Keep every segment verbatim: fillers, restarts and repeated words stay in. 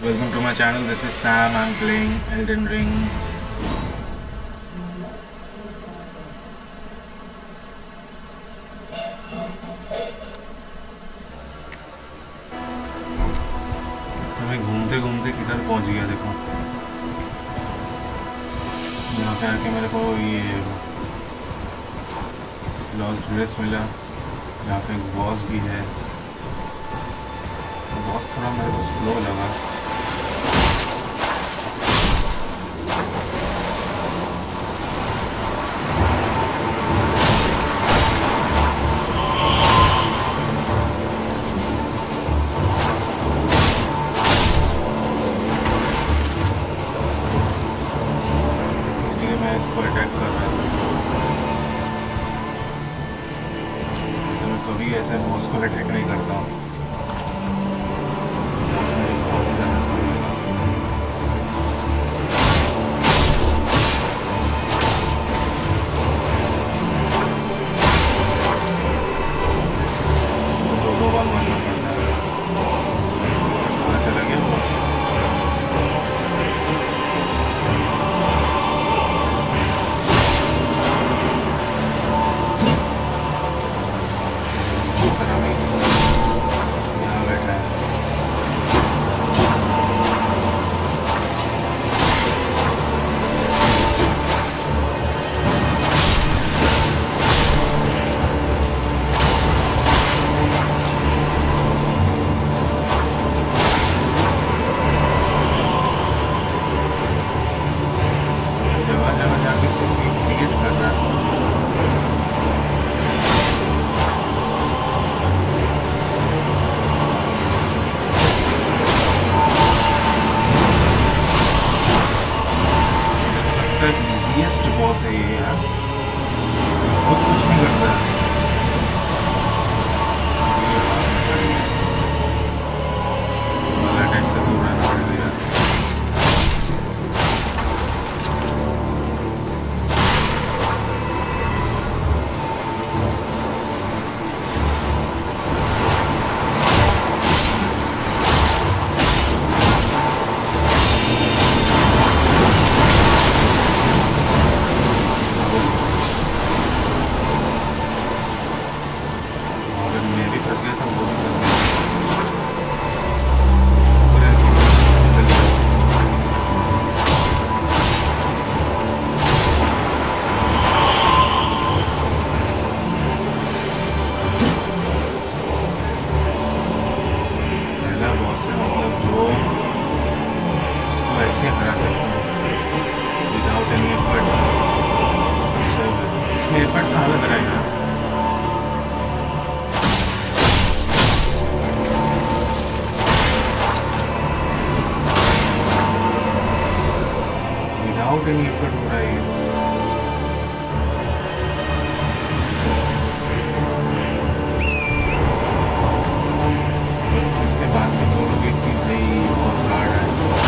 Welcome to my channel. This is Sam. I'm playing Elden Ring. मैं घूमते घूमते किधर पहुंच गया देखो। यहाँ पे आके मेरे को ये लॉस्ट ड्रेस मिला। यहाँ पे एक बॉस भी है। बॉस थोड़ा मेरे को स्लो लगा। इसलिए मैं इसको अटैक कर रहा था। तो मैं कभी ऐसे बॉस को अटैक नहीं करता हूँ। नहीं एफर्ट हो रहा है। इसके बाद में बोलोगे कि भाई बहुत हार्ड है।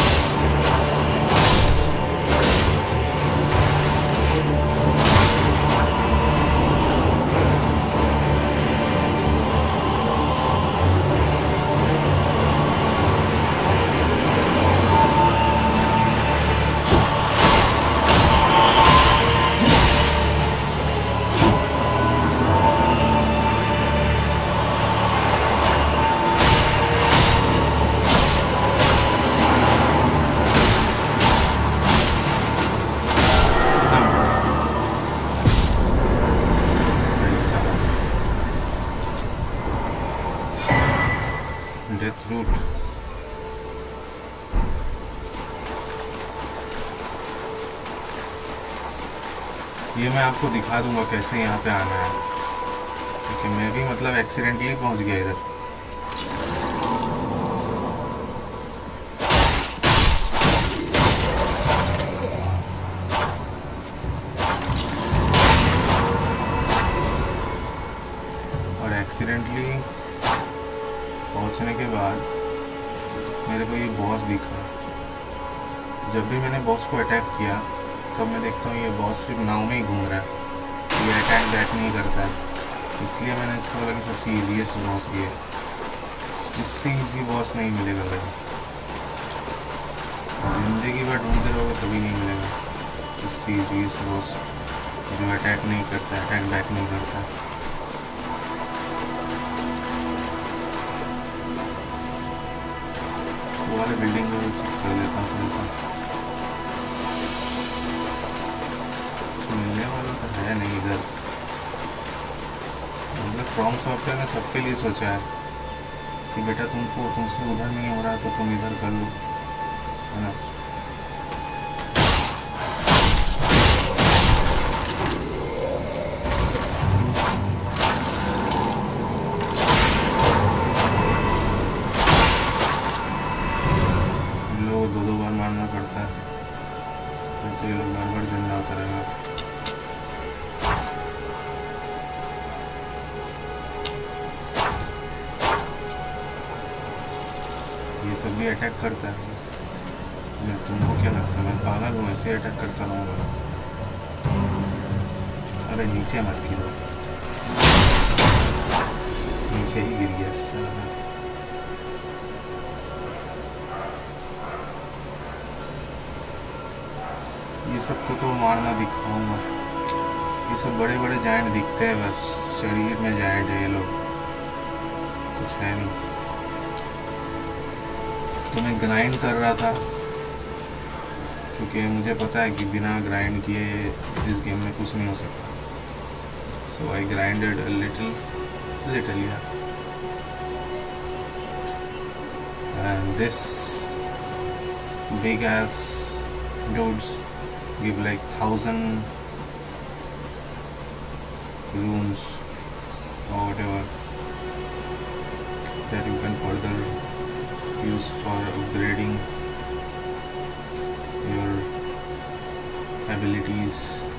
डेथ रूट ये मैं आपको दिखा दूंगा कैसे यहाँ पे आना है, क्योंकि मैं भी मतलब एक्सीडेंटली पहुँच गया इधर। और एक्सीडेंटली पहुंचने के बाद मेरे को ये बॉस दिखा। जब भी मैंने बॉस को अटैक किया तब मैं देखता हूँ ये बॉस सिर्फ नाव में ही घूम रहा है, ये अटैक बैक नहीं करता है। इसलिए मैंने इसको बोला कि सबसे ईजीएस्ट बॉस ये, इससे ईजी बॉस नहीं मिलेगा भाई। जगह ढूंढते रहोगे कभी नहीं मिलेगा। किसी चीज़ बॉस जो अटैक नहीं करता, अटैक बैक नहीं करता। वो वाले बिल्डिंग में भी चेक कर लेता हूँ थोड़ा सा। कुछ मिलने वाला तो है नहीं इधर। मतलब फ्रॉम सॉफ्टवेयर ने सबके लिए सोचा है कि बेटा तुमको तुमसे उधर नहीं हो रहा तो तुम इधर कर लो, है ना। हम लोग दो दो बार मारना पड़ता है, फिर तो ये लोग बार बार जिंदा होता रहेगा। ये सब भी अटैक करता है। मैं तुमको क्या लगता है मैं पागल हूँ ऐसे अटैक करता रहूँगा? अरे नीचे मत गिरो, नीचे ही गिर गया साला। ये सबको तो मारना दिखाऊंगा। ये सब बड़े बड़े जायंट दिखते हैं, बस शरीर में जायंट है ये लोग, कुछ है नहीं। तो मैं ग्राइंड कर रहा था क्योंकि मुझे पता है कि बिना ग्राइंड किए इस गेम में कुछ नहीं हो सकता। So I grinded a little little yeah and this big ass dudes give like thousand runes or whatever that you can further use for upgrading your abilities.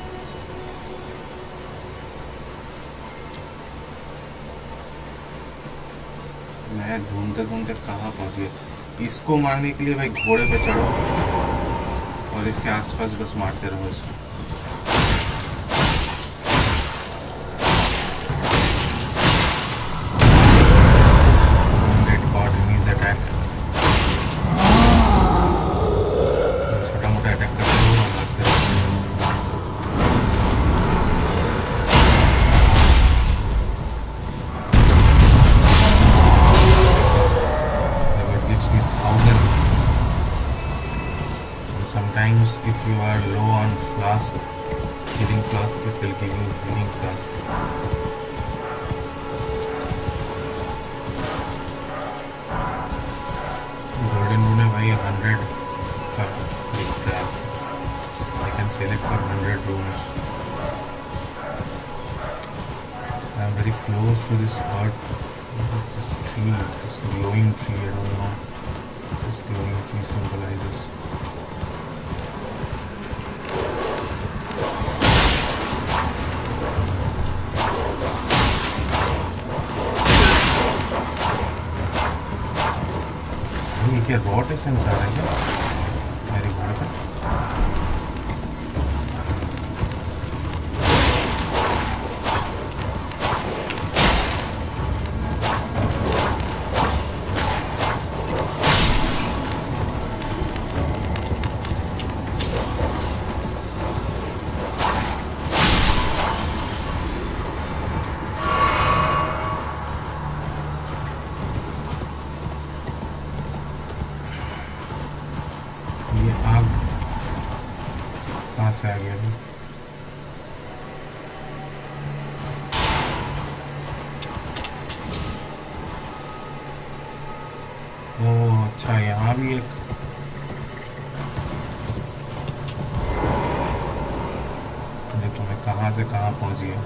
मैं ढूंढते ढूंढते कहाँ पहुँच गया। इसको मारने के लिए भाई घोड़े पे चढ़ो और इसके आसपास बस मारते रहो इसको। छोटा मोटा अटैक करते रहो और लगते रहो। Sometimes if you are low on flask, healing flask, it will give you healing flask. Golden rune भाई hundred का दिखता है। I can select for hundred runes. I am very close to this earth, this tree, this glowing tree. I don't know what this glowing tree symbolizes. क्या rot essence आ रहा है क्या मेरे घर पर? से आ गया अभी। ओह अच्छा, यहाँ भी एक देखो मैं कहाँ से कहाँ पहुँच गया।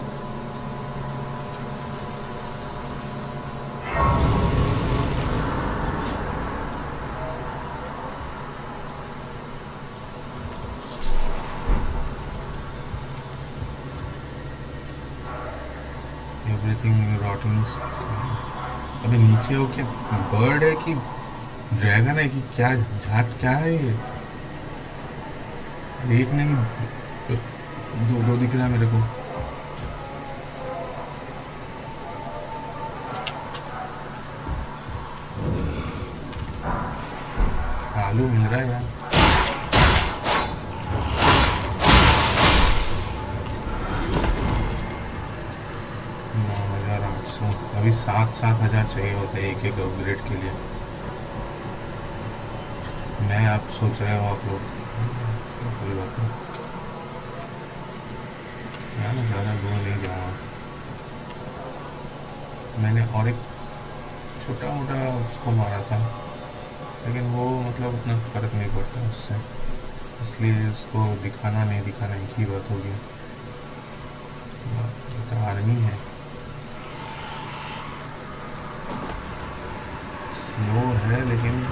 अबे नीचे हो क्या, बर्ड है कि ड्रैगन है कि क्या झाट क्या है ये? एक नहीं दो दो दिख रहा है मेरे को। आलू मिल रहा है यार। अभी सात सात हज़ार चाहिए होता है एक एक अपग्रेड के लिए। मैं आप सोच रहे हो आप लोग कोई बात नहीं, यहाँ ना ज़्यादा दूर नहीं जाऊँगा। मैंने और एक छोटा मोटा उसको मारा था, लेकिन वो मतलब उतना फ़र्क नहीं पड़ता उससे, इसलिए उसको दिखाना नहीं दिखाना एक ही बात होगी। तो आर्मी है, स्लो है लेकिन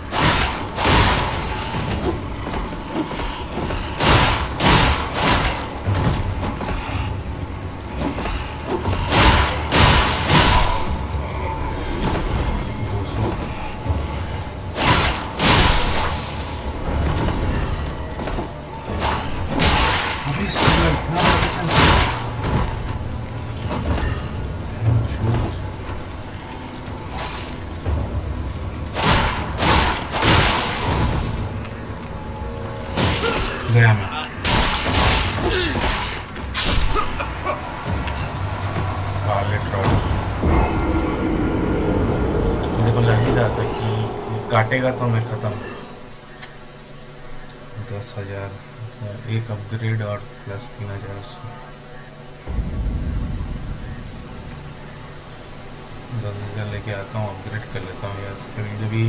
गया मैं। स्कारलेट रॉच मेरे को लग ही रहा था कि काटेगा तो मैं ख़त्म। दस हज़ार एक अपग्रेड और प्लस तीन हज़ार दस हज़ार लेके आता हूँ, अपग्रेड कर लेता हूँ यार। कभी कभी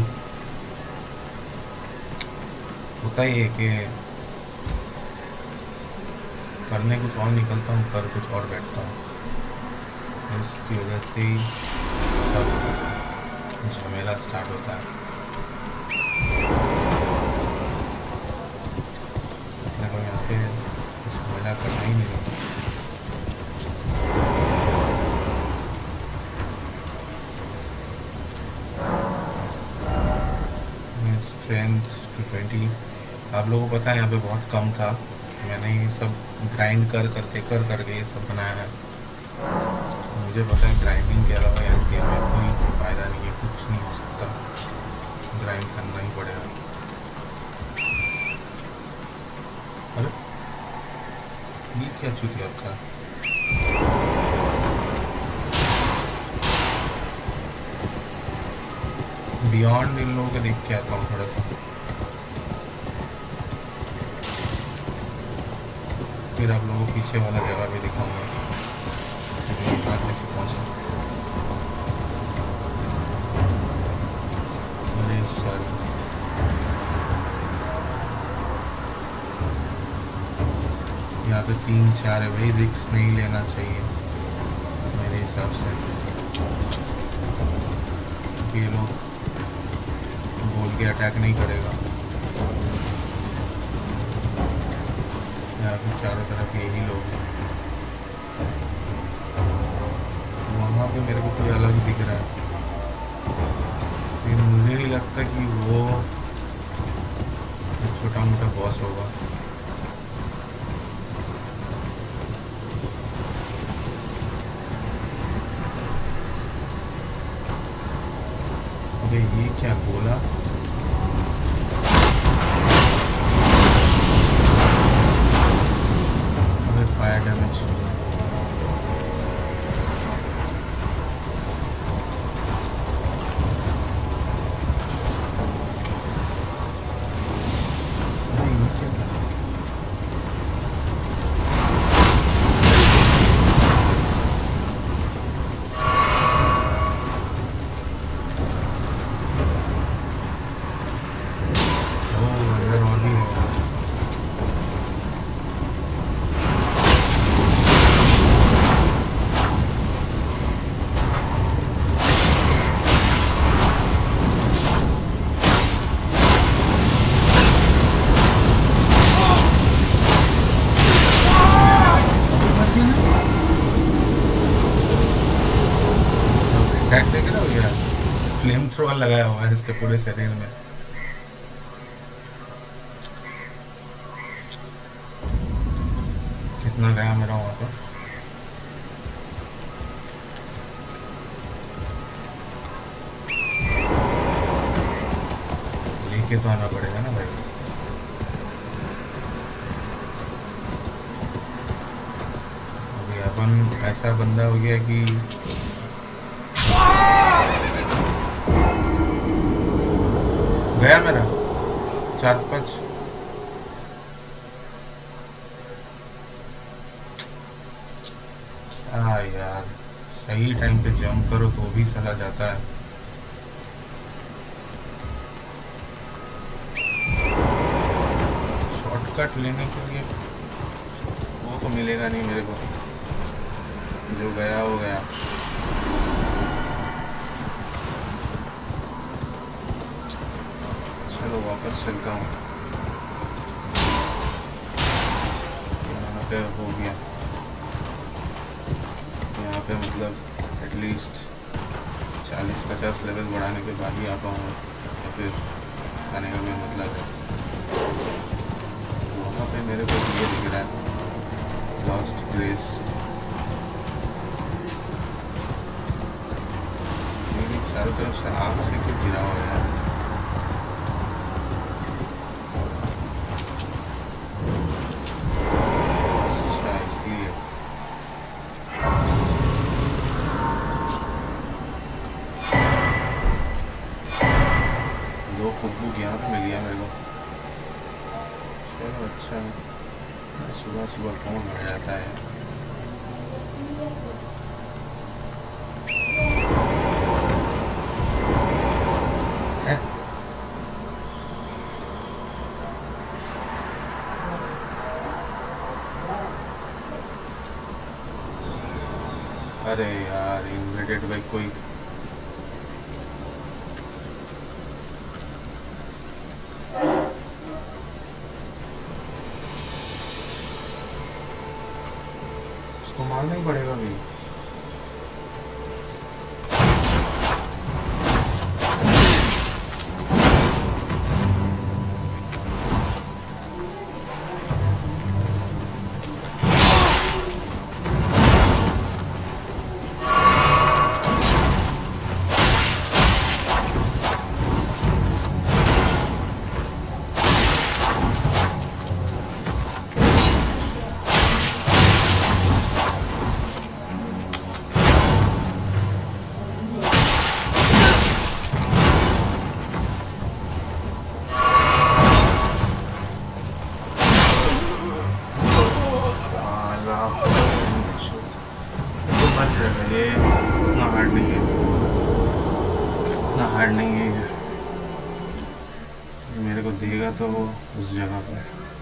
होता ही है कि करने कुछ और निकलता हूँ, कर कुछ और बैठता हूँ, इसकी वजह से ही सब झमेला स्टार्ट होता है। अपने को यहाँ पे झमेला करना ही नहीं होता। स्ट्रेंथ टू ट्वेंटी आप लोगों को पता है यहाँ पे बहुत कम था। मैंने ये सब ग्राइंड कर करके कर करके ये सब बनाया है। मुझे पता है ग्राइंडिंग के अलावा इस गेम में कोई फ़ायदा नहीं है, कुछ नहीं हो सकता, ग्राइंड करना ही पड़ेगा। अरे ये क्या चुतिया था? बियॉन्ड इन लोगों को देख के आता हूँ थोड़ा सा, फिर आप लोगों को पीछे वाला जगह भी दिखाऊंगा कैसे पहुँचा। अरे सॉरी, यहाँ पे तीन चार है भाई, रिस्क नहीं लेना चाहिए मेरे हिसाब से। ये लोग बोल के अटैक नहीं करेगा, यहाँ पे चारों तरफ यही लोग हैं। वहाँ पे मेरे को कोई अलग दिख रहा है, लेकिन मुझे नहीं लगता कि वो छोटा मोटा बॉस होगा। अबे ये क्या बोला? फायर डैमेज फ्लेम थ्रोअर लगाया हुआ है इसके पूरे शरीर में। कितना गया मेरा वहाँ पर? लेके तो आना पड़ेगा ना भाई। अभी अपन ऐसा बंदा हो गया कि गया मेरा चार पाँच। हाँ यार, सही टाइम पे जंप करो तो भी सला जाता है। शॉर्टकट लेने के लिए वो तो मिलेगा नहीं मेरे को, जो गया वो गया। चलो वापस चलता हूँ। यहाँ पे हो गया, यहाँ पे मतलब एटलीस्ट चालीस पचास लेवल बढ़ाने के बाद ही आ पाऊँगा, तो फिर आने का भी मतलब है। वहाँ पे मेरे को ये दिख रहा है लॉस्ट ग्रेस। मेरी चारों तरफ से आग से क्यों गिरा हुआ है? अच्छा इसलिए। दो कुब्बू यहाँ पे मिल गया मेरे को। चलो अच्छा है, सुबह सुबह कौन आ जाता है। अरे यार इन्वेटेड बाई कोई। उसको मारना ही पड़ेगा भी। ये उतना हार्ड नहीं है, उतना हार्ड नहीं है। मेरे को देगा तो वो उस जगह पे।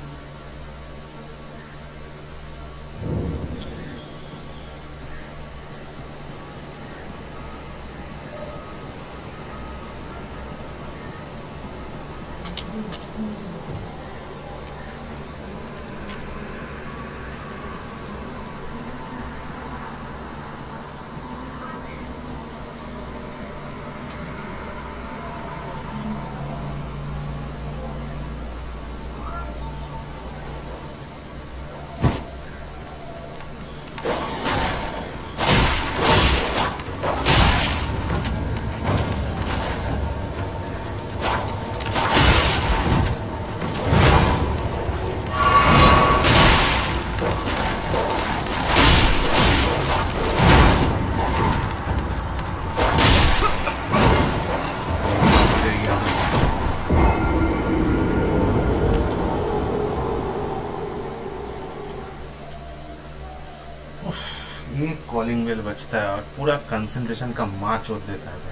ये कॉलिंग बेल बजता है और पूरा कंसंट्रेशन का माँ चोट देता है।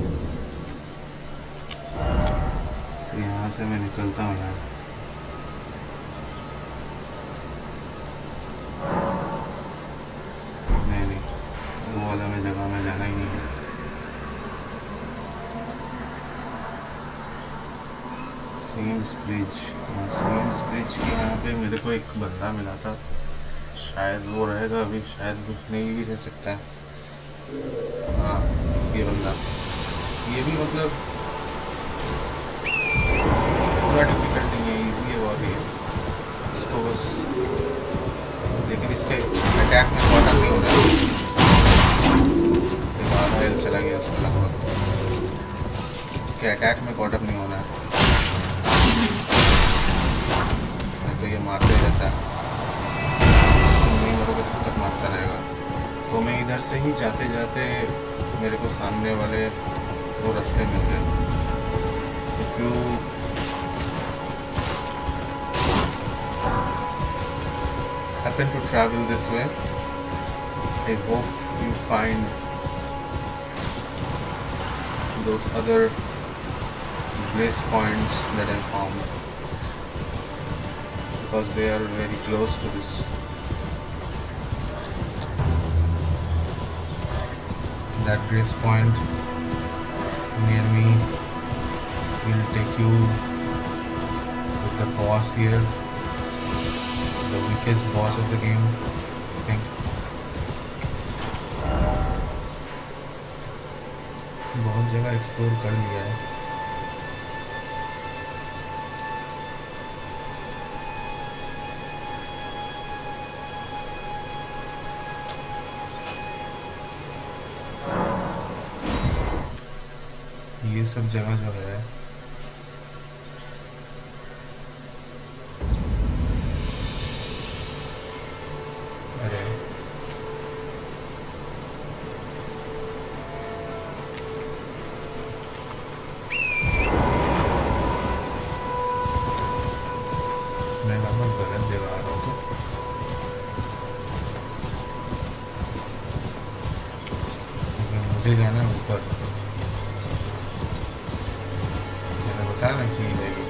तो यहाँ से मैं निकलता हूँ यार। नहीं नहीं, वो वाला में जगह में जाना ही नहीं है। सीम्स ब्रिज, सीम्स ब्रिज के यहाँ पे मेरे को एक बंदा मिला था, शायद वो रहेगा अभी, शायद नहीं भी रह सकता है। हाँ ये बंदा, ये भी मतलब पूरा डिफिकल्ट नहीं है, ईजी है बहुत ही। इसको बस, लेकिन इसके अटैक में कॉटअप नहीं हो रहा है। हेल्थ चला गया उसका लगभग। इसके अटैक में कॉटअप नहीं हो रहा है, तो ये मारते रहता है, तक मारता रहेगा। तो मैं इधर से ही जाते जाते मेरे को सामने वाले वो रास्ते मिल गए, तो if you happen to travel this way, I hope you find those other grace points that I found, because they are very close to this. That grace point near me will take you with the boss here, the weakest boss of the game, I think. बहुत जगह explore कर लिया है. ये सब जगह जो है अरे मैं नंबर गलत जगह आ रहा हूँ. मुझे जाना है ऊपर. ना कि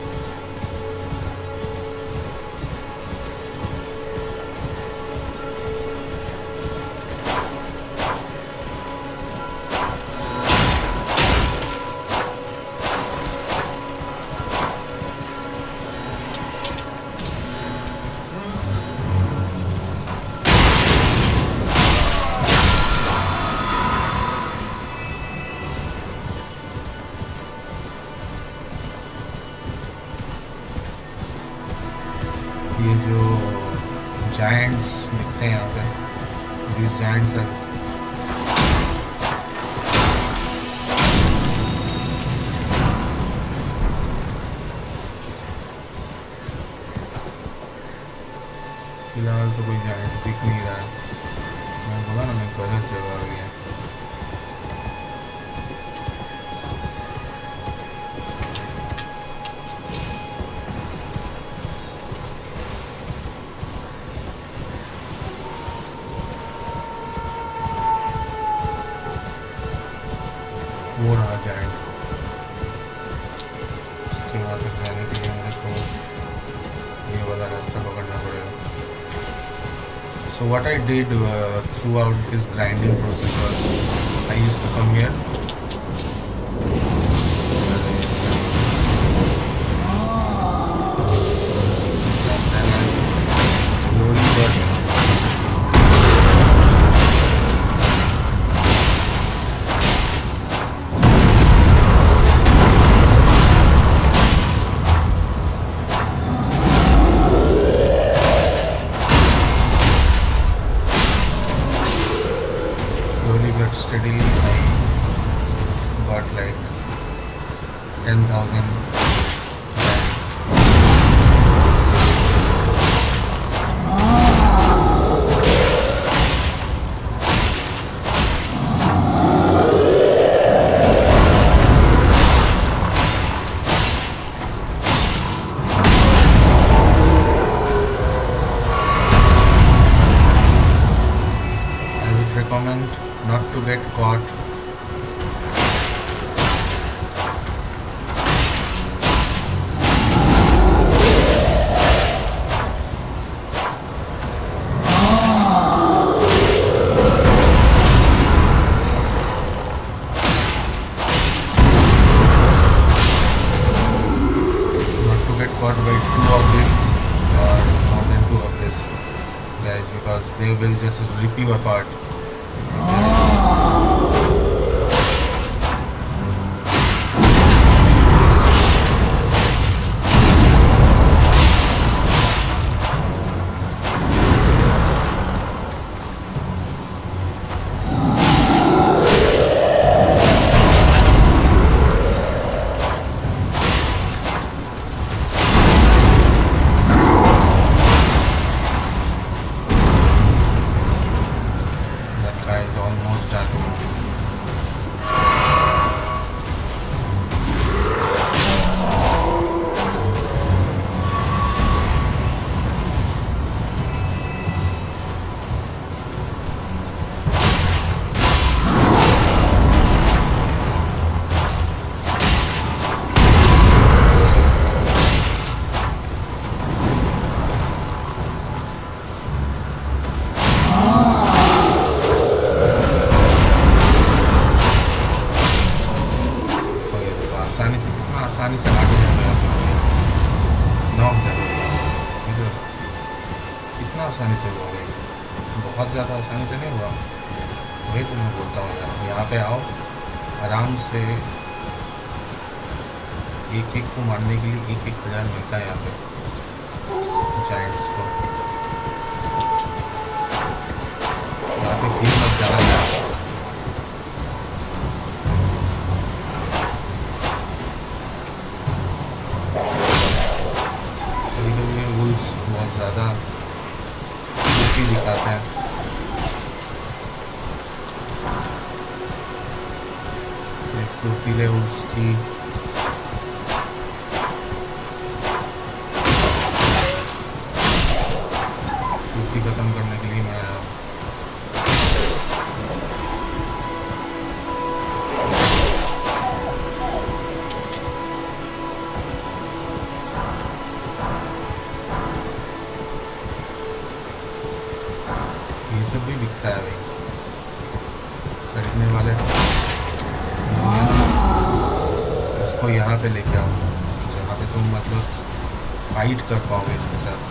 ये जो जायंट्स दिखते हैं यहाँ पे, these giants are फिलहाल तो कोई जायंट्स दिख नहीं रहा है. मैं बोला ना मैं गलत जगह आ गया. वो रहा जाएंट. इसके बाद तक जाने के लिए मेरे को ये वाला रास्ता पकड़ना पड़ेगा. So what I did uh, throughout this grinding process was I used to come here. And then I slowly got but steadily I got like ten thousand. I would recommend not to get caught. Not to get caught by two of this or more than two of this guys, because they will just rip you apart. That guy is almost आसानी से हुआ भाई, बहुत ज़्यादा आसानी से नहीं हुआ। वही तो मैं बोलता हूँ यार, यहाँ पे आओ आराम से, एक एक को मारने के लिए एक एक हज़ार मिलता है यहाँ पे जायंट्स को। यहाँ पे खेल मत ज़्यादा है। कभी कभी वुल्स बहुत ज़्यादा दिखाते हैं। फुर्तीले वुल्स की फुर्ती खत्म करने के लिए मैं आया हूँ। ये सब भी बिकता है भाई, खरीदने वाले इसको यहाँ पे लेके आओ जहाँ पे तुम मतलब फाइट कर पाओगे इसके साथ।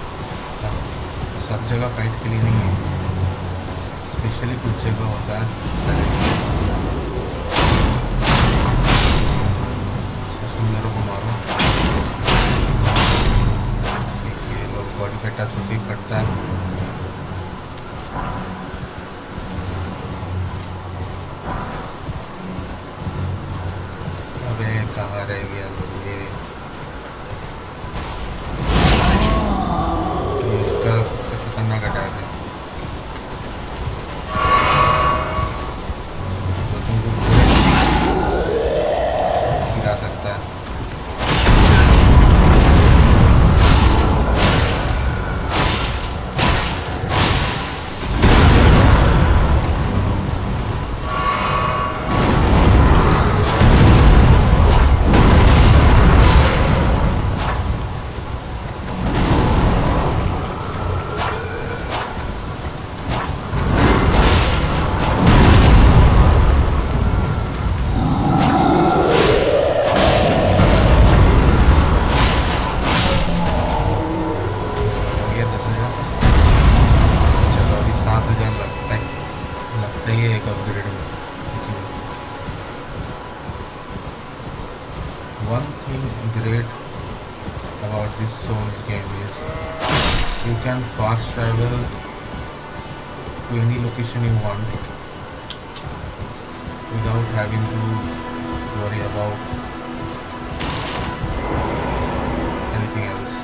सब जगह फाइट के लिए नहीं है, स्पेशली कुछ जगह होता है। सुंदरों को मारो, ये लोग बॉडी पे टच होती कटता है। अबे कहाँ रह गया लोग, ये इसका सबसे खतरनाक अटैक है जो तुमको गिरा सकता है। One thing great about this Souls game is you can fast travel to any location you want without having to worry about anything else.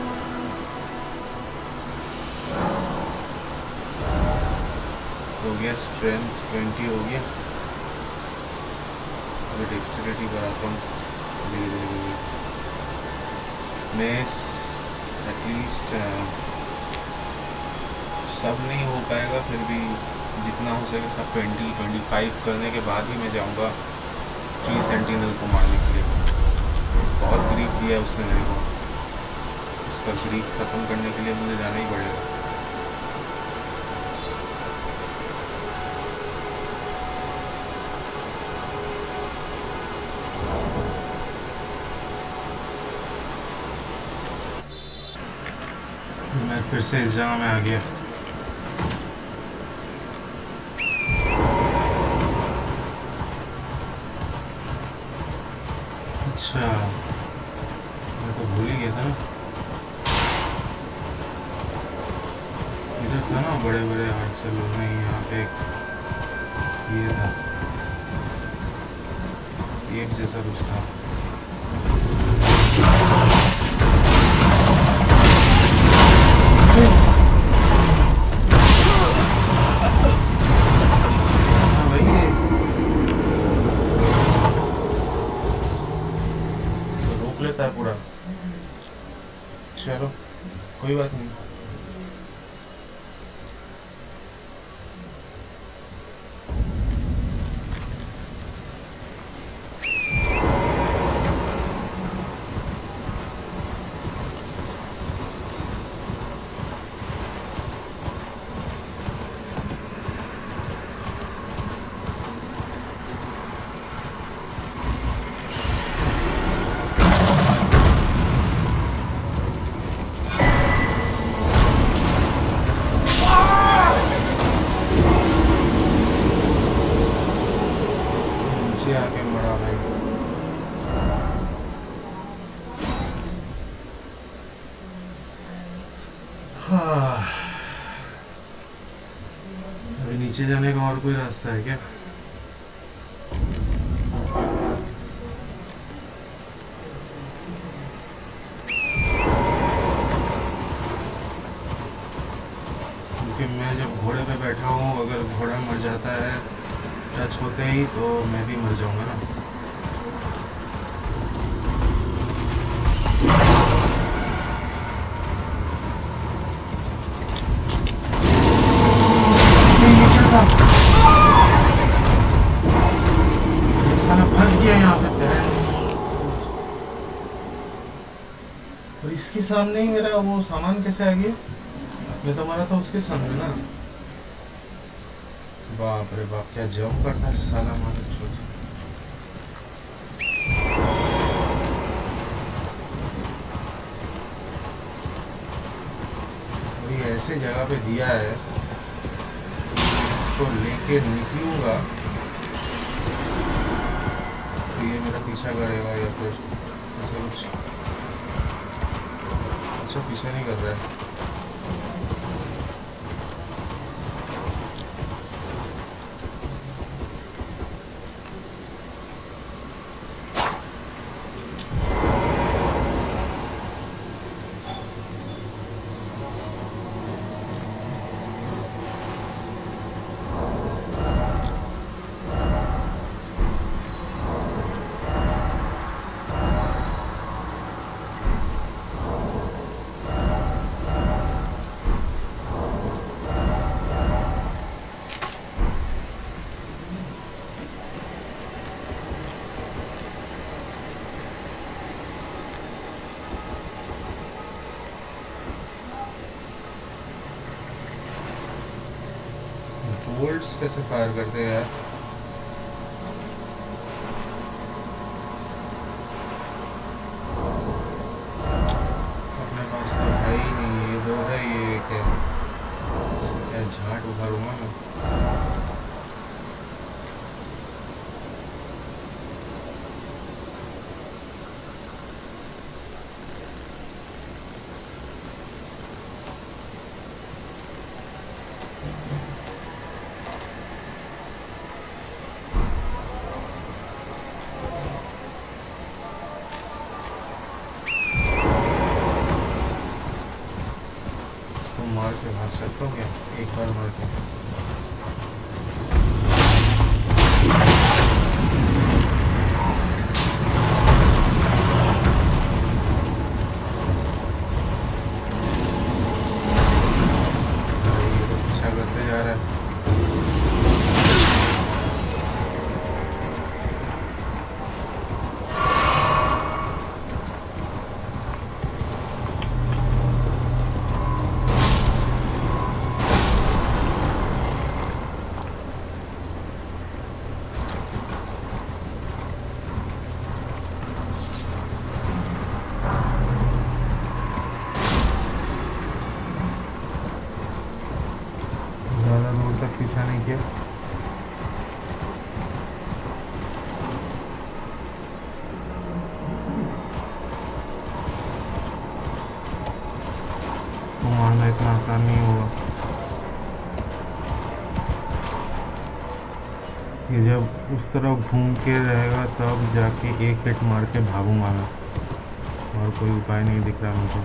हो गया स्ट्रेंथ ट्वेंटी हो गया। अभी डेक्सटेरिटी बढ़ाता हूँ धीरे धीरे धीरे। मैं एटलीस्ट सब नहीं हो पाएगा, फिर भी जितना हो सके सब ट्वेंटी ट्वेंटी फाइव करने के बाद ही मैं जाऊँगा ट्री सेंटिनल को मारने के लिए। बहुत ग्रीफ दिया है उसने मेरे को, उसका ग्रीफ ख़त्म करने के लिए मुझे जाना ही पड़ेगा। मैं फिर से इस जगह में आ गया। अच्छा मैं तो भूल ही गया था ना, इधर था ना बड़े बड़े हाथ से लोग, नहीं यहाँ पे एक ये था, एक जैसा कुछ था। लेता है पूरा, चलो कोई बात नहीं। हाँ, अभी नीचे जाने का और कोई रास्ता है क्या? क्योंकि मैं जब घोड़े पे बैठा हूँ, अगर घोड़ा मर जाता है टच होते ही, तो मैं भी मर जाऊँगा ना। ये क्या था? साला फंस गया यहाँ पे। और इसके सामने ही मेरा वो सामान कैसे आ गया? मैं तो मारा था उसके सामने ना। बाप रे बाप, क्या जंप करता है साला मार छोड़। और ये ऐसे जगह पे दिया है, इसको लेके निकलूंगा तो ये मेरा पीछा करेगा या फिर ऐसा कुछ। अच्छा, पीछा नहीं कर रहा है। बोल्ट्स कैसे फायर करते हैं यार? अपने पास तो है ही नहीं। ये दो है, ये एक है। इससे क्या झाट उखाड़ूंगा मैं। मार के भाग सकता हूँ क्या एक बार मार के? ये तो पीछा करते जा रहा है। पीछा नहीं किया। इसको मारना इतना आसान नहीं होगा। ये जब उस तरफ घूम के रहेगा तब जाके एक हिट मार के भागूंगा मैं, और कोई उपाय नहीं दिख रहा मुझे।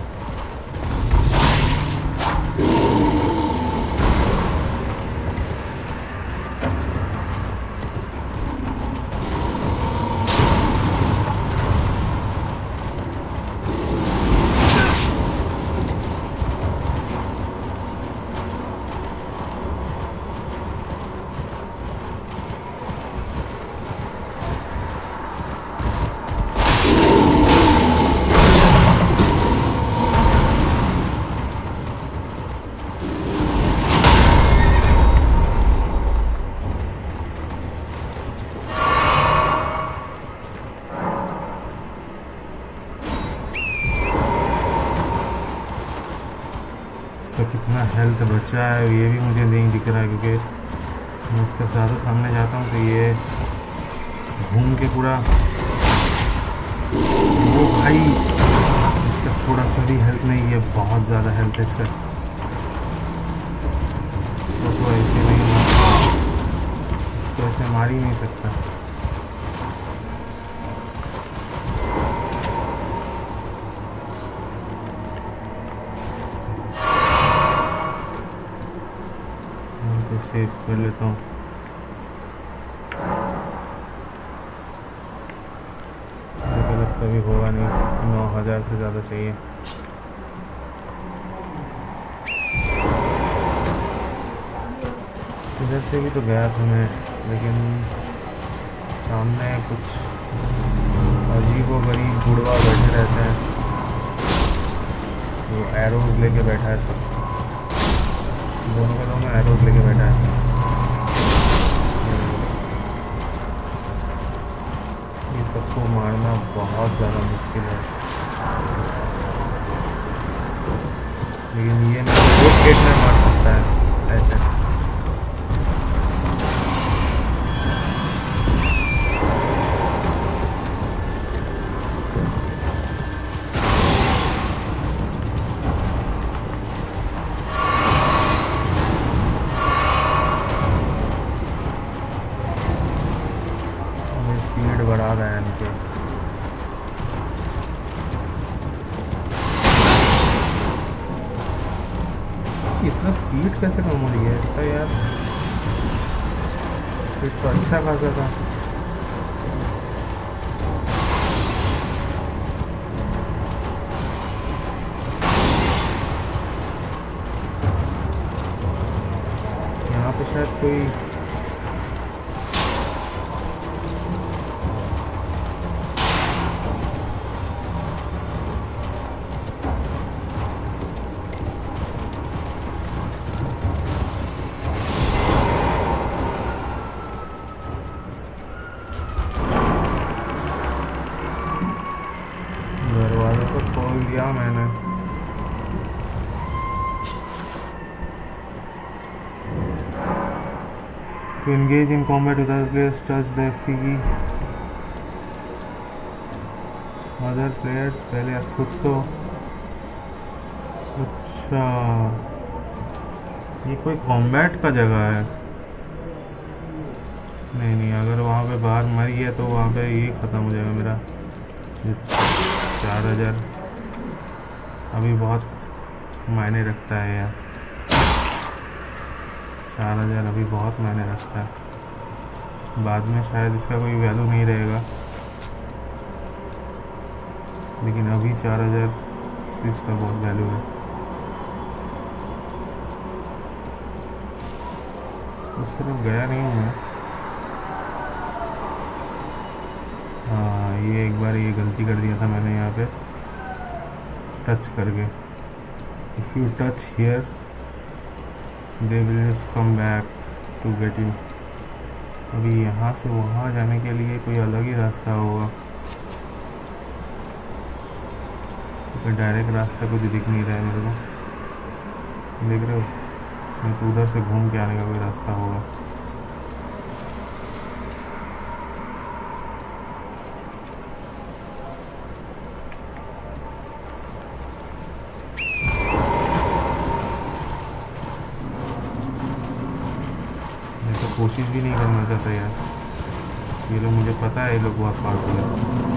तो कितना हेल्थ बचा है ये भी मुझे नहीं दिख रहा है, क्योंकि मैं इसका ज़्यादा सामने जाता हूँ तो ये घूम के पूरा। वो भाई, इसका थोड़ा सा भी हेल्थ नहीं है, बहुत ज़्यादा हेल्थ है इसका। इसको तो ऐसे नहीं मार सकता, इसको ऐसे मार ही नहीं सकता। यहाँ पे सेव कर लेता हूँ। मुझे लगता भी होगा नहीं, नौ हज़ार से ज़्यादा चाहिए। इधर से भी तो गया था मैं, लेकिन सामने कुछ अजीबो गरीब बुढ़वा बैठे रहते हैं, वो एरोज लेके बैठा है, सब दोनों का दोनों एरोज लेके बैठा है। ये सबको मारना बहुत ज़्यादा मुश्किल है, लेकिन ये नहीं, एक हिट में मार सकता है ऐसे। स्पीड बढ़ा रहे हैं इनके। इतना स्पीड कैसे कम हो रही है इसका यार? स्पीड तो अच्छा खासा था। यहाँ पे शायद कोई दरवाजा तो खोल दिया मैंने। To engage in combat with other players, touch the effigy other players। पहले आप खुद तो, अच्छा ये कोई कॉम्बैट का जगह है? नहीं नहीं, अगर वहाँ पे बाहर मर गया तो वहाँ पे ये ख़त्म हो जाएगा मेरा। चार हज़ार अभी बहुत मायने रखता है यार, चार हज़ार अभी बहुत मायने रखता है। बाद में शायद इसका कोई वैल्यू नहीं रहेगा, लेकिन अभी चार हज़ार इसका बहुत वैल्यू है। उस तरफ गया नहीं हूँ मैं। हाँ, ये एक बार ये गलती कर दिया था मैंने यहाँ पे टच करके। If you touch here they will just come back to get you. अभी यहाँ से वहाँ जाने के लिए कोई अलग ही रास्ता होगा, कोई डायरेक्ट रास्ता कुछ दिख नहीं रहा है मेरे को, देख रहे हो? नहीं तो उधर से घूम के आने का कोई रास्ता होगा। कोशिश भी नहीं करना चाहता यार, ये लोग, मुझे पता है ये लोग बहुत पावरफुल है।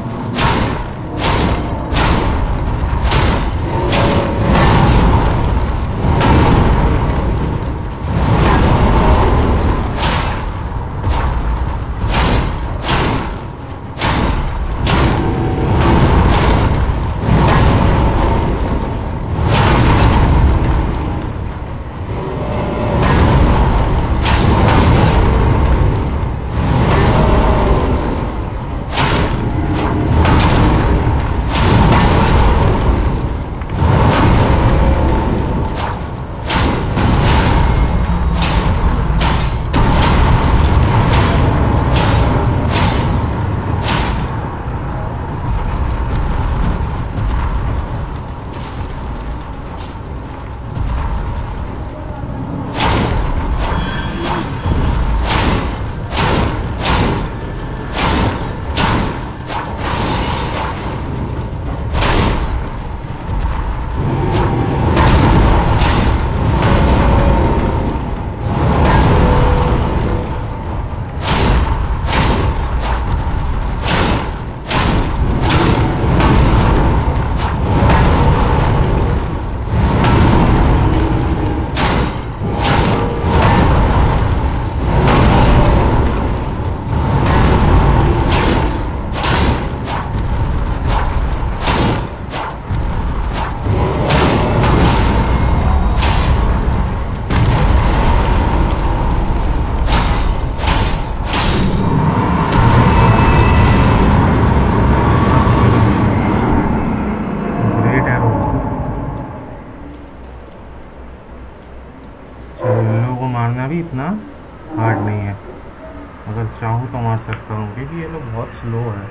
मारना भी इतना हार्ड नहीं है, अगर चाहूँ तो मार सकता हूँ, क्योंकि ये लोग बहुत स्लो है।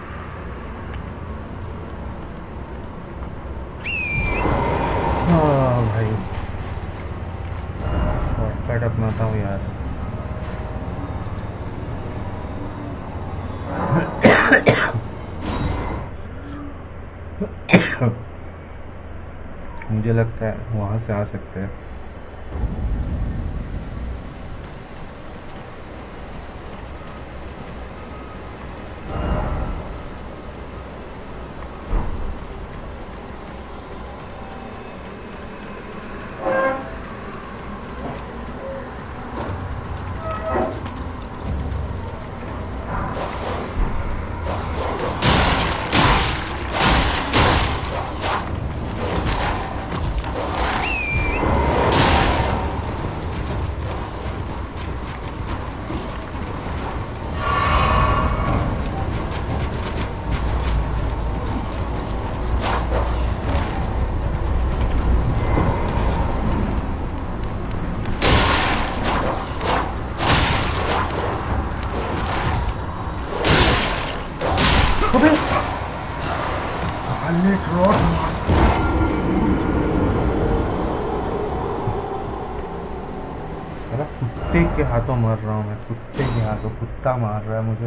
हाँ भाई, शॉर्टकट अपनाता हूँ यार। मुझे लगता है वहाँ से आ सकते हैं। साला कुत्ते के हाथों मर रहा हूँ मैं, कुत्ते के हाथों। कुत्ता मार रहा है मुझे,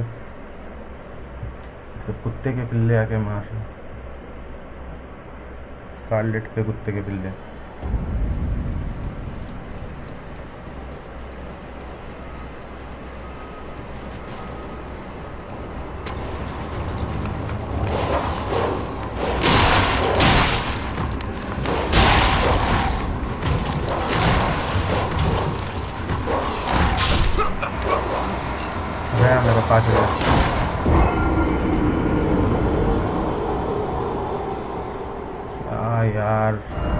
सब कुत्ते के पिल्ले आके मार रहे हैं। स्कारलेट के कुत्ते के पिल्ले। गया मेरे पास गया। क्या यार,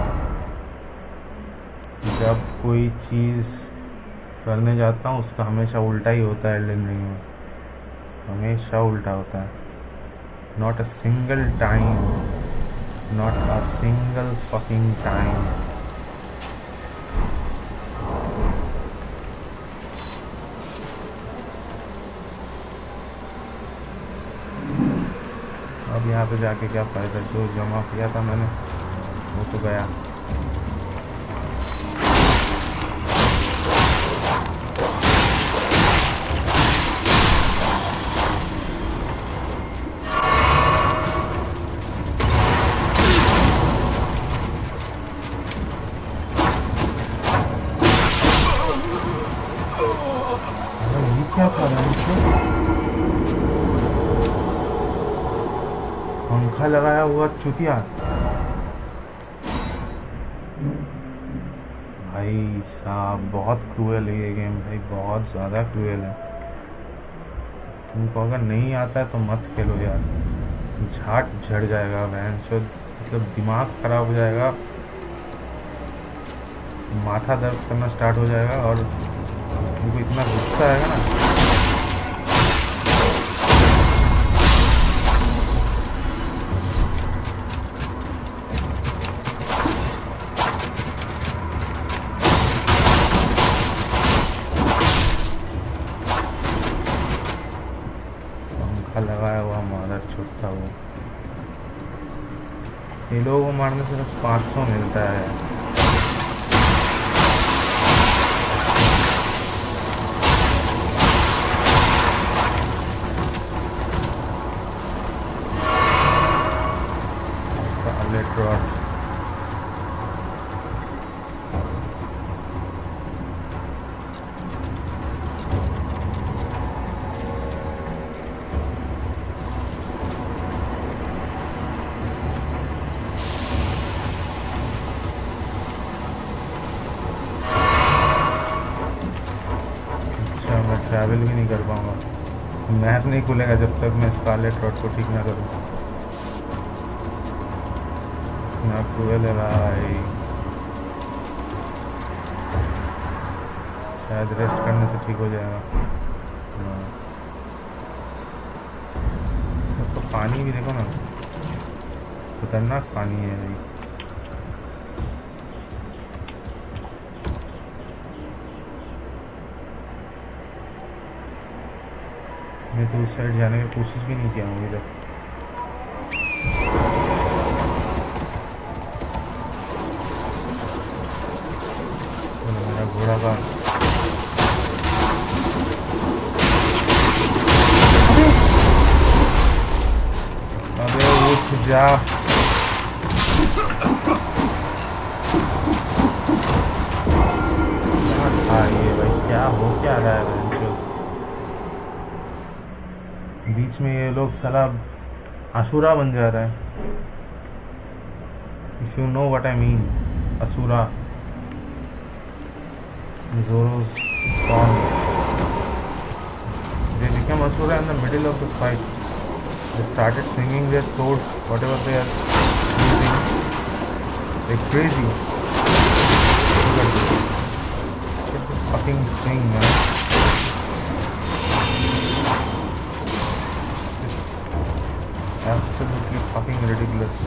जब कोई चीज़ करने जाता हूँ उसका हमेशा उल्टा ही होता है। एल्डन रिंग में हमेशा उल्टा होता है। Not a single time, not a single fucking time. अब यहाँ पे जाके क्या फ़ायदा, जो जमा किया था मैंने वो तो गया। ये क्या था रंचो? पंखा लगाया हुआ चुतिया। भाई साहब बहुत क्रूएल है ये गेम भाई, बहुत ज़्यादा क्रूएल है। तुमको अगर नहीं आता है तो मत खेलो यार, झाट झड़ जाएगा बहन चो, मतलब दिमाग ख़राब हो जाएगा, माथा दर्द करना स्टार्ट हो जाएगा और तुमको इतना गुस्सा आएगा ना। लगाया हुआ मादर चोट था वो। ये लोगों को मारने से बस पाँच सौ मिलता है। Scarlett rot. ट्रैवल भी नहीं कर पाऊँगा, मैप नहीं खुलेगा जब तक मैं स्कारलेट रॉट को ठीक ना करूँ। ना क्रूएल है भाई, शायद रेस्ट करने से ठीक हो जाएगा। सबको पानी भी देखो ना, खतरनाक पानी है भाई। मैंने तो उस साइड जाने की कोशिश भी नहीं किया अभी तक। चलो मेरा घोड़ा का अबे उठ जा। ये भाई क्या हो क्या रहा है बीच में, ये लोग साला असुरा बन जा रहा है। If you know what I mean, असुरा, Zoro's gone. They became asura in the middle of the fight. They started swinging their swords, whatever they are using, like crazy. Look at this. Look at this fucking swing, man. This is absolutely fucking ridiculous.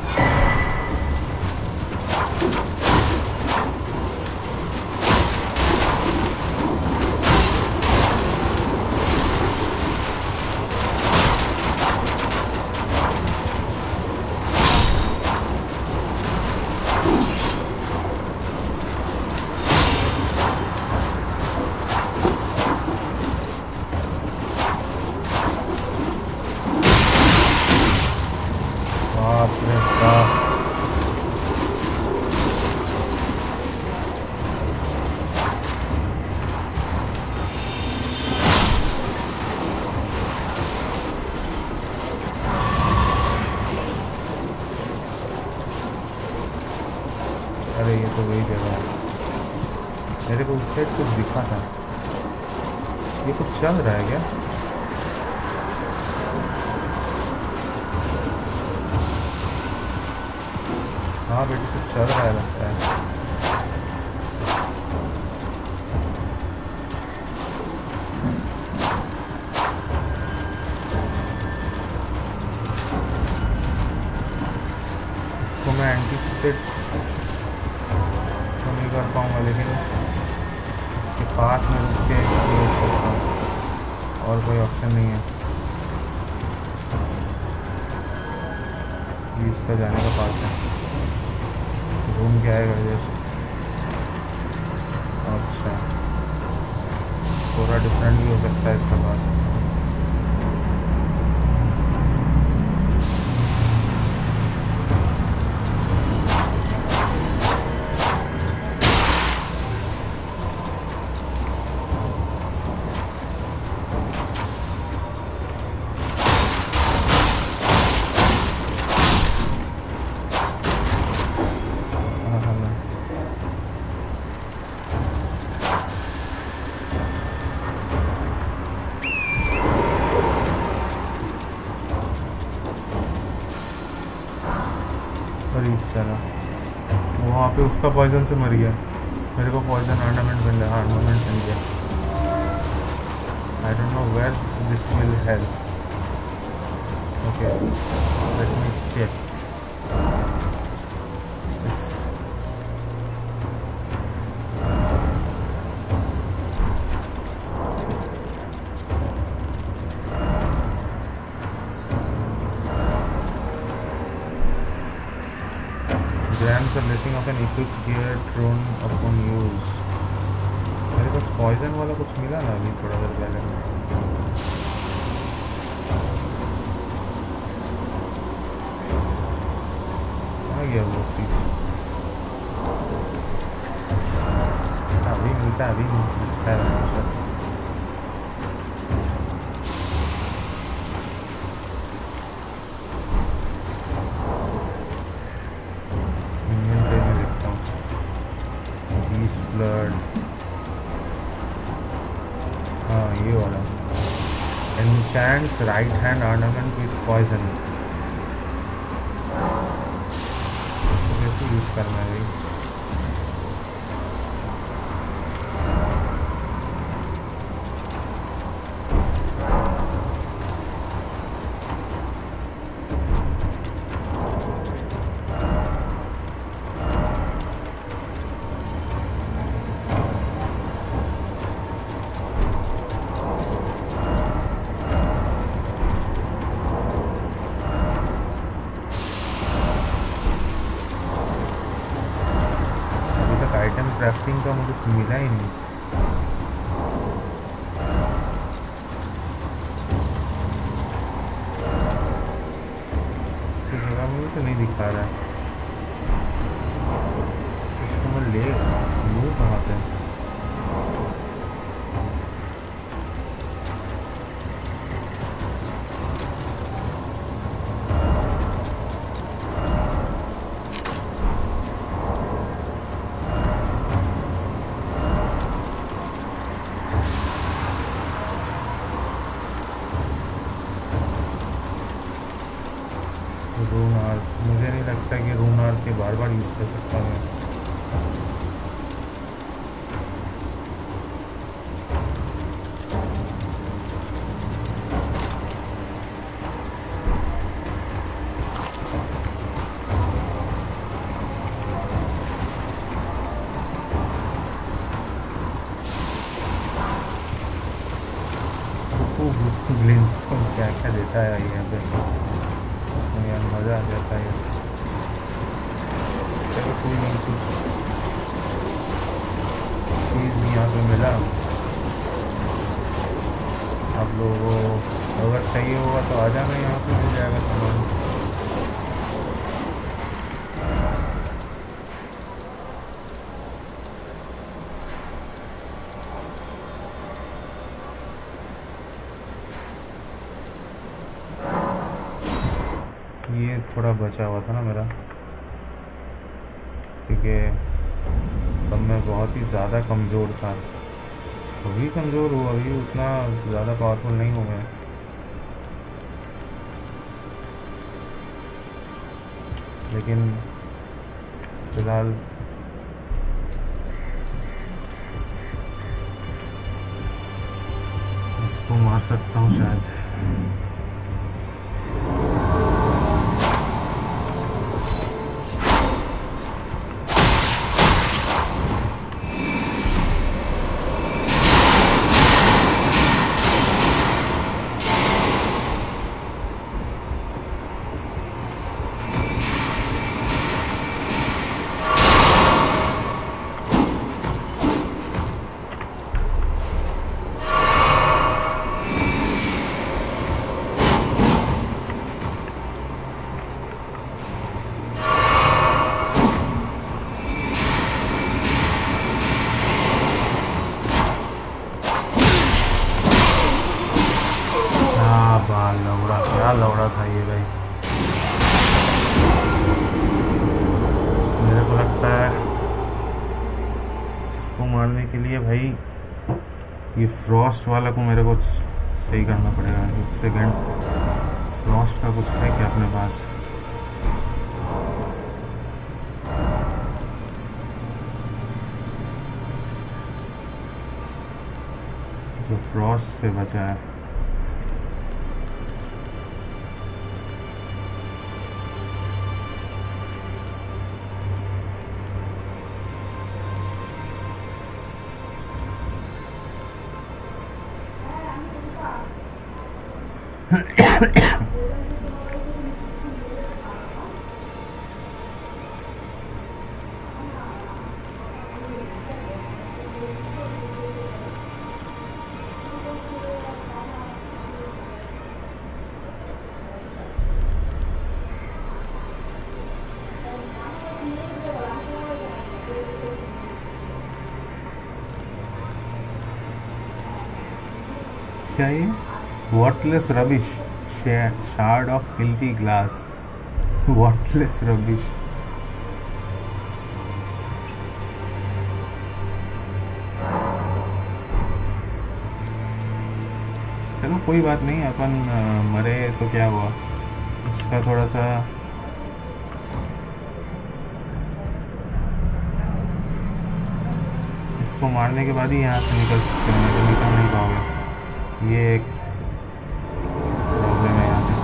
अरे ये तो वही जगह है, मेरे को उस side कुछ दिखा था। ये कुछ चल रहा है क्या? हाँ बेटी कुछ चल रहा है लगता है। इसको मैं एंटीसिपेट कर पाऊँगा, लेकिन इसके पास में रुक के इसको रोक सकता हूँ, और कोई ऑप्शन नहीं है। ये इसका जाने का पार्ट है, घूम के आएगा इधर। अच्छा थोड़ा डिफरेंट भी हो सकता है इसका पार्ट। वहाँ पे उसका पॉइजन से मर गया, मेरे को पॉइजन ऑर्नामेंट मिल रहा है, ऑर्नामेंट मिल गया। I don't know where this will help. Okay let me check this. grants the blessing of an equipped gear thrown upon use। मेरे पास पॉइजन वाला कुछ मिला ना अभी थोड़ा देर पहले। आ गया वो चीज़, अभी मिलता है, अभी मिलता है। ब्लड, हाँ ये वाला ancient's right hand ornament with poison. इसको कैसे यूज़ करना है भाई? क्राफ्टिंग का मुझे मिला ही नहीं। इसकी जगह मुझे तो नहीं दिखा रहा है। इसको मैं ले लूँ कहाँ पे? रून आर्क, मुझे नहीं लगता कि रून आर्क के बार बार यूज़ कर सकता मैं। ग्लिनस्टोन क्या क्या देता है यहाँ पे, यार मज़ा आ जाता है। चलो कोई नहीं, कुछ चीज़ यहाँ पे मिला। आप लोगों को अगर चाहिए होगा तो आ जाना, यहाँ पे मिल जाएगा सामान। ये थोड़ा बचा हुआ था ना मेरा, क्योंकि तब मैं बहुत ही ज़्यादा कमज़ोर था। अभी कमज़ोर हूँ, अभी उतना ज़्यादा पावरफुल नहीं हूँ मैं, लेकिन फ़िलहाल इसको मार सकता हूँ शायद। लौड़ा, क्या लौड़ा था ये भाई। मेरे को लगता है इसको मारने के लिए भाई ये फ्रॉस्ट वाला को मेरे को सही करना पड़ेगा। एक सेकेंड, फ्रॉस्ट का कुछ है क्या अपने पास? जो फ्रॉस्ट से बचा है, क्या ये worthless rubbish, shard of filthy glass, worthless rubbish. चलो कोई बात नहीं, अपन मरे तो क्या हुआ, इसका थोड़ा सा इसको मारने के बाद ही यहाँ से निकल सकते हैं, नहीं तो निकल नहीं पाओगे। ये एक प्रॉब्लम है यहाँ पे।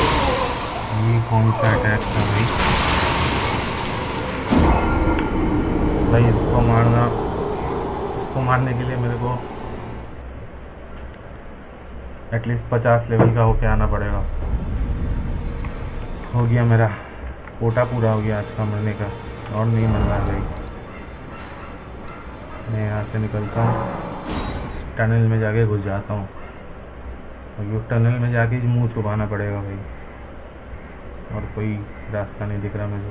ये कौन सा अटैक था भाई? भाई इसको मारना, इसको मारने के लिए मेरे को एटलीस्ट पचास लेवल का होके आना पड़ेगा। हो गया मेरा कोटा पूरा हो गया आज का मरने का, और नहीं मरना है भाई। मैं यहाँ से निकलता हूँ, इस टनल में जाके घुस जाता हूँ, और ये टनल में जाके मुंह छुपाना पड़ेगा भाई, और कोई रास्ता नहीं दिख रहा मुझे।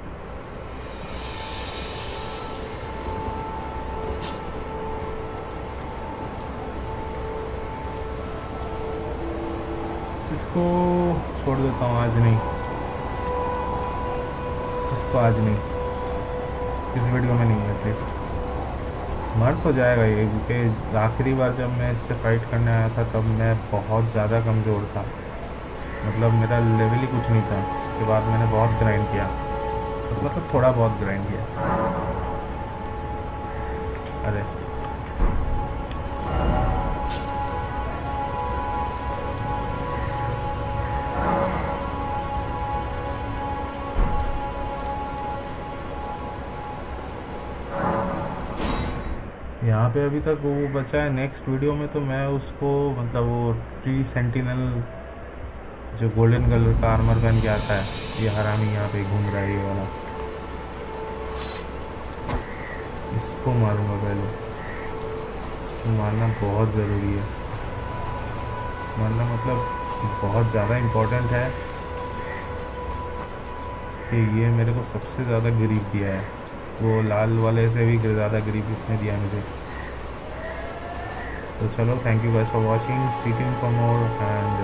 इसको छोड़ देता हूँ, आज नहीं, इसको आज नहीं, इस वीडियो में नहीं, एटलीस्ट मर तो जाएगा ये, क्योंकि आखिरी बार जब मैं इससे फाइट करने आया था तब मैं बहुत ज़्यादा कमज़ोर था, मतलब मेरा लेवल ही कुछ नहीं था। उसके बाद मैंने बहुत ग्राइंड किया, मतलब थोड़ा बहुत ग्राइंड किया। अरे यहाँ पे अभी तक वो बचा है, नेक्स्ट वीडियो में तो मैं उसको, मतलब वो ट्री सेंटिनल जो गोल्डन कलर का आर्मर पहन के आता है, ये हरामी यहाँ पे घूम रहा है ये वाला, इसको मारूंगा पहले। इसको मारना बहुत ज़रूरी है, मारना मतलब बहुत ज़्यादा इम्पोर्टेंट है कि ये मेरे को सबसे ज़्यादा ग्रीफ दिया है, वो लाल वाले से भी ज़्यादा ग्रीफ इसने दिया मुझे। तो चलो, thank you guys for watching, stay tuned for more and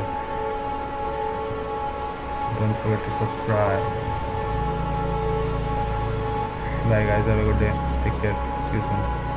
don't forget to subscribe. Bye guys, have a good day, take care, see you soon.